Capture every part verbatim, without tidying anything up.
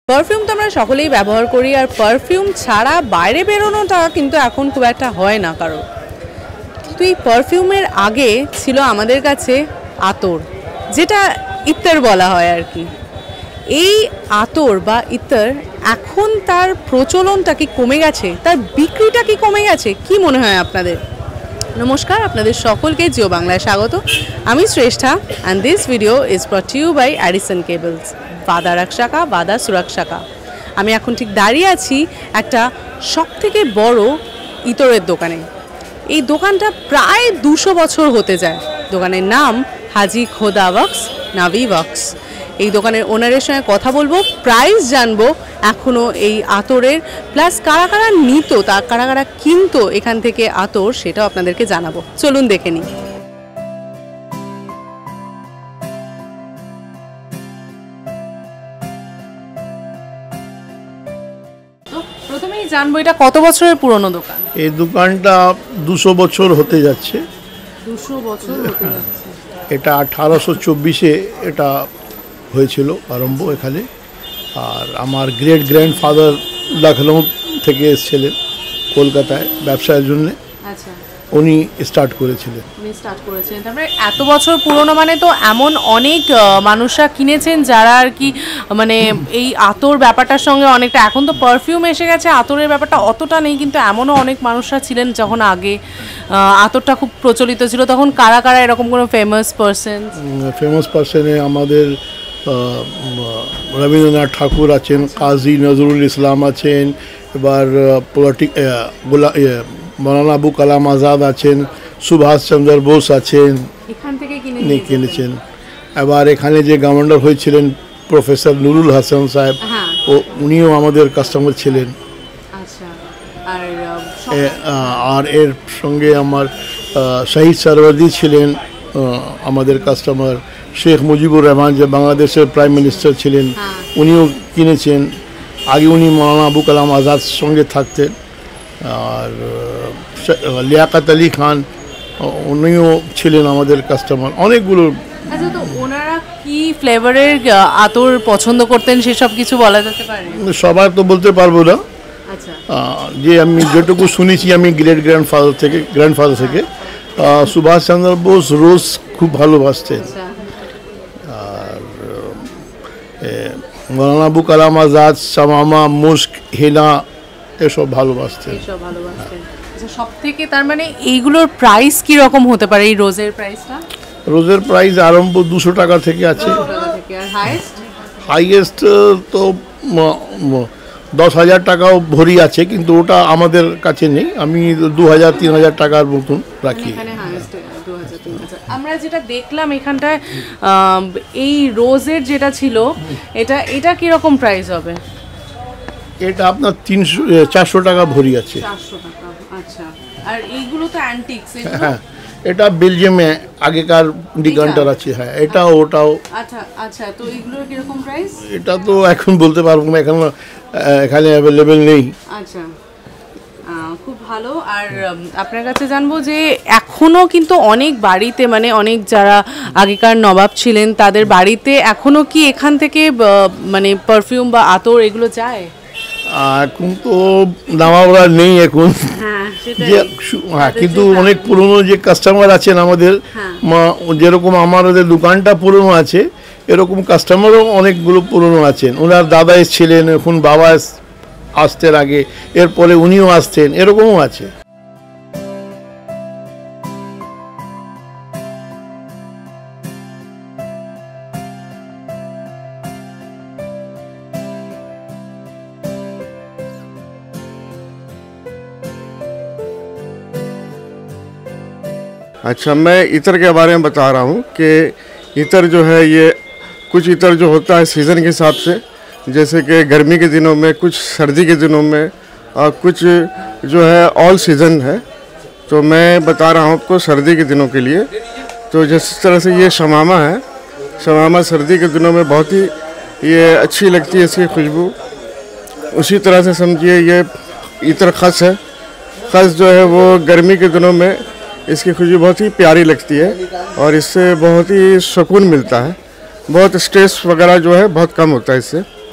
Perfume তো আমরা সকলেই ব্যবহার করি, আর পারফিউম ছাড়া বাইরে বেরোনোটা কিন্তু এখন খুব একটা হয় না কারো। তো এই পারফিউমের আগে ছিল আমাদের কাছে আতর, যেটা ইত্তর বলা হয় আর কি। এই আতর বা ইত্তর এখন তার প্রচলনটা কি কমে গেছে, তার বিক্রিটা কি কমে গেছে, কি মনে হয় আপনাদের? নমস্কার, আপনাদের সকলকে জিও বাংলায় স্বাগত। আমি Shreshtha and this video is brought you by Addison cables, বাদা রক্ষাকা বাদা সুরক্ষাকা। আমি এখন ঠিক দাঁড়িয়ে আছি একটা সবথেকে বড় ইতরের দোকানে। এই দোকানটা প্রায় দুশো বছর হতে যায়। দোকানের নাম হাজি খোদা ওয়াক্স নাভি ওয়াক্স। এই দোকানের ওনারের সঙ্গে কথা বলবো, প্রাইস জানবো এখনও এই আতরের, প্লাস কারা কারা নিত, তা কারা কারা কিনতো এখান থেকে আতর, সেটাও আপনাদেরকে জানাবো। চলুন দেখে নিই। প্রথমেই জানবো এটা কত বছরের পুরনো দোকান? এই দোকানটা দুশো বছর হতে যাচ্ছে। দুশো বছর হতে যাচ্ছে। এটা আঠারোশো চব্বিশে এটা হয়েছিল আরম্ভ এখানে। আর আমার গ্রেট গ্র্যান্ডফাদার লখনৌ থেকে এসেছিলেন কলকাতায় ব্যবসার জন্য। আচ্ছা, উনি স্টার্ট করেছিলেন। উনি স্টার্ট করেছিলেন। তারপরে এত বছর পুরনো মানে তো এমন অনেক মানুষরা কিনেছেন যারা আর কি মানে এই আতর ব্যাপারটার সঙ্গে অনেকটা, এখন তো পারফিউম এসে গেছে, আতরের ব্যাপারটা অতটা নেই, কিন্তু এমনও অনেক মানুষরা ছিলেন যখন আগে আতরটা খুব প্রচলিত ছিল। তখন কারা কারা এরকম কোনো ফেমাস পার্সন? ফেমাস পার্সনে আমাদের রবীন্দ্রনাথ ঠাকুর আছেন, কাজী নজরুল ইসলাম আছেন, এবার পলিটিক মৌলানা আবু কালাম আজাদ আছেন, সুভাষচন্দ্র বোস আছেন, এখান থেকে কিনেছেন। এবার এখানে যে গভর্নর হয়েছিলেন প্রফেসর নুরুল হাসান সাহেব, ও উনিও আমাদের কাস্টমার ছিলেন। আর এর সঙ্গে আমার শহীদ সরওয়ার্দী ছিলেন আমাদের কাস্টমার। শেখ মুজিবুর রহমান যে বাংলাদেশের প্রাইম মিনিস্টার ছিলেন, উনিও কিনেছেন। আগে উনি মৌলানা আবু কালাম আজাদ সঙ্গে থাকতেন। আর লিয়াকত আলী খান, উনিও ছিলেন আমাদের কাস্টমার। অনেকগুলো। আচ্ছা, তো ওনারা কি ফ্লেভারের আতর পছন্দ করতেন সেসব কিছু বলা যেতে পারে? সবার তো বলতে পারবো না। আচ্ছা, যে আমি যেটুকু শুনেছি আমি গ্রেট গ্র্যান্ডফাদার থেকে গ্র্যান্ডফাদার থেকে সুভাষচন্দ্র বোস রোজ খুব ভালোবাসতেন। আর মৌলানা আবু কালাম আজাদ শামামা, মুস্ক, হেনা এসব ভালোবাসতেন। সব থেকে তার মানে এইগুলোর প্রাইস কি রকম হতে পারে? এই রোজের প্রাইসটা? রোজের প্রাইস আরম্ভ দুশো টাকা থেকে আছে। হাইয়েস্ট তো দশ হাজার টাকাও ভরি আছে, কিন্তু ওটা আমাদের কাছে নেই। আমি দু হাজার তিন হাজার টাকার মতন রাখি। আমরা যেটা দেখলাম এখানটায় এই রোজের যেটা ছিল, এটা এটা কিরকম প্রাইস হবে? এটা আপনার তিনশো চারশো টাকা ভরি আছে। চারশো টাকা। আচ্ছা, আর এইগুলো তো অ্যান্টিক্স। হ্যাঁ, এটা বেলজিয়ামে আগেকার ডিকান্টার আছে। হ্যাঁ, এটা ওটাও। আচ্ছা আচ্ছা, তো এইগুলোর কিরকম প্রাইস? এটা তো এখন বলতে পারবো না, এখন এখানে অ্যাভেলেবেল নেই। আচ্ছা, খুব ভালো। আর আপনার কাছে জানবো যে এখনও কিন্তু অনেক বাড়িতে, মানে অনেক যারা আগেকার নবাব ছিলেন তাদের বাড়িতে এখনও কি এখান থেকে মানে পারফিউম বা আতর এগুলো যায়? এখন তো নবাবরা নেই এখন। যে হ্যাঁ, কিন্তু অনেক পুরনো যে কাস্টমার আছেন আমাদের, যেরকম আমাদের দোকানটা পুরনো আছে, এরকম কাস্টমারও অনেকগুলো পুরনো আছেন। ওনার দাদা এসেছিলেন, এখন বাবা আসতেন আগে, এরপরে উনিও আসতেন, এরকমও আছে। अच्छा, मैं इतर के बारे में बता रहा हूँ कि इतर जो है, ये कुछ इतर जो होता है सीज़न के हिसाब से, जैसे कि गर्मी के दिनों में, कुछ सर्दी के दिनों में, और कुछ जो है ऑल सीज़न है। तो मैं बता रहा हूँ आपको सर्दी के दिनों के लिए। तो जिस तरह से ये शमामा है, शमामा सर्दी के दिनों में बहुत ही ये अच्छी लगती है इसकी खुशबू। उसी तरह से समझिए ये इतर खस है। खस जो है वो गर्मी के दिनों में इसकी खुशबू बहुत ही प्यारी लगती है और इससे बहुत ही सुकून मिलता है। बहुत स्ट्रेस वगैरह जो है बहुत कम होता है इससे।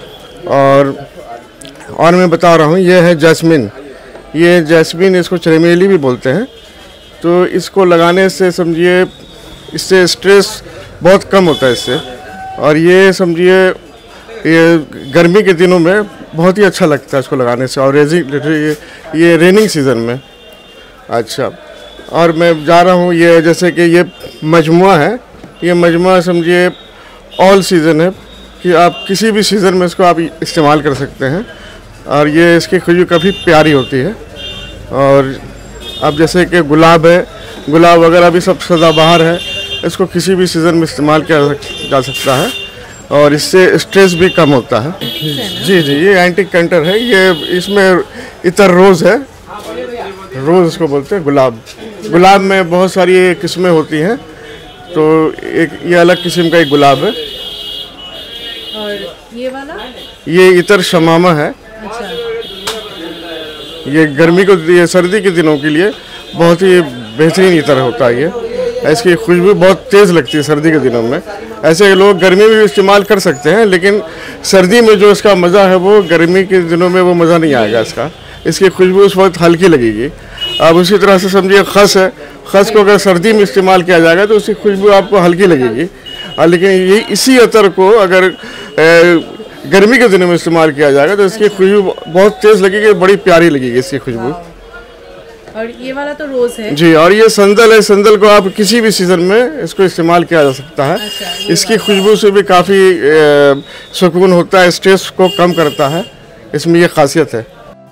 और और मैं बता रहा हूँ, ये है जैस्मिन। ये जैस्मिन, इसको चमेली भी बोलते हैं। तो इसको लगाने से समझिए इससे स्ट्रेस बहुत कम होता है इससे। और ये समझिए ये गर्मी के दिनों में बहुत ही अच्छा लगता है इसको लगाने से, और रेजिंग ये, ये रेनिंग सीज़न में। अच्छा, और मैं जा रहा हूँ, ये जैसे कि ये मजमुआ है, ये मजमुआ समझिए ऑल सीज़न है कि आप किसी भी सीज़न में इसको आप इस्तेमाल कर सकते हैं। और ये इसकी खुशबू काफ़ी प्यारी होती है। और अब जैसे कि गुलाब है, गुलाब वगैरह भी सब सदाबहार है, इसको किसी भी सीज़न में इस्तेमाल किया जा सकता है और इससे स्ट्रेस भी कम होता है। जी जी, ये एंटी कैंटर है। ये इसमें इतर रोज़ है, रोज़ इसको बोलते हैं, गुलाब। गुलाब में बहुत सारी किस्में होती हैं, तो एक ये अलग किस्म का एक गुलाब है। और ये वाला ये इतर शमामा है। अच्छा, ये गर्मी को, ये सर्दी के दिनों के लिए बहुत ही बेहतरीन इतर होता है। ये इसकी खुशबू बहुत तेज़ लगती है सर्दी के दिनों में। ऐसे लोग गर्मी में भी इस्तेमाल कर सकते हैं, लेकिन सर्दी में जो इसका मज़ा है वो गर्मी के दिनों में वो मज़ा नहीं आएगा इसका। इसकी खुशबू उस वक्त हल्की लगेगी। अब उसी तरह से समझिए खस है, खस को अगर सर्दी में इस्तेमाल किया जाएगा तो उसकी खुशबू आपको हल्की लगेगी। लेकिन ये इसी अतर को अगर ए, गर्मी के दिनों में इस्तेमाल किया जाएगा तो इसकी खुशबू बहुत तेज़ लगेगी, बड़ी प्यारी लगेगी इसकी खुशबू। और ये वाला तो रोज़ है जी। और ये संदल है, संदल को आप किसी भी सीज़न में इसको इस्तेमाल किया जा सकता है। अच्छा, इसकी खुशबू से भी काफ़ी सुकून होता है, स्ट्रेस को कम करता है, इसमें ये खासियत है।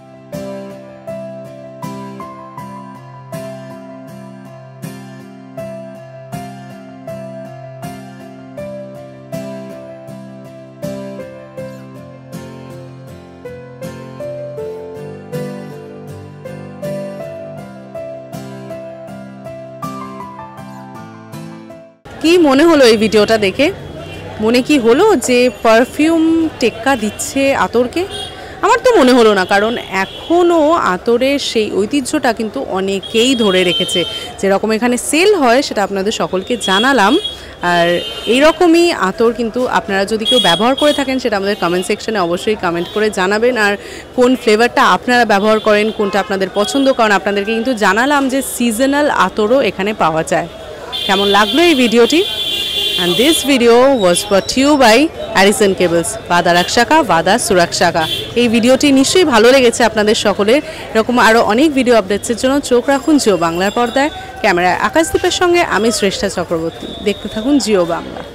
কি মনে হলো এই ভিডিওটা দেখে? মনে কি হলো যে পারফিউম টেক্কা দিচ্ছে আতরকে? আমার তো মনে হলো না, কারণ এখনও আতরের সেই ঐতিহ্যটা কিন্তু অনেকেই ধরে রেখেছে। যেরকম এখানে সেল হয় সেটা আপনাদের সকলকে জানালাম। আর এইরকমই আতর কিন্তু আপনারা যদি কেউ ব্যবহার করে থাকেন সেটা আমাদের কমেন্ট সেকশনে অবশ্যই কমেন্ট করে জানাবেন। আর কোন ফ্লেভারটা আপনারা ব্যবহার করেন, কোনটা আপনাদের পছন্দ, কারণ আপনাদেরকে কিন্তু জানালাম যে সিজনাল আতরও এখানে পাওয়া যায়। কেমন লাগলো এই ভিডিওটি? and this video was brought to you by Arisen Cables, Vada Rakshaka, Vada Surakshaka। এই ভিডিওটি নিশ্চয়ই ভালো লেগেছে আপনাদের সকলের। এরকম আরও অনেক ভিডিও আপডেটসের জন্য চোখ রাখুন জিও বাংলার পর্দায়। ক্যামেরায় আকাশদীপের সঙ্গে আমি শ্রেষ্ঠা চক্রবর্তী। দেখতে থাকুন জিও বাংলা।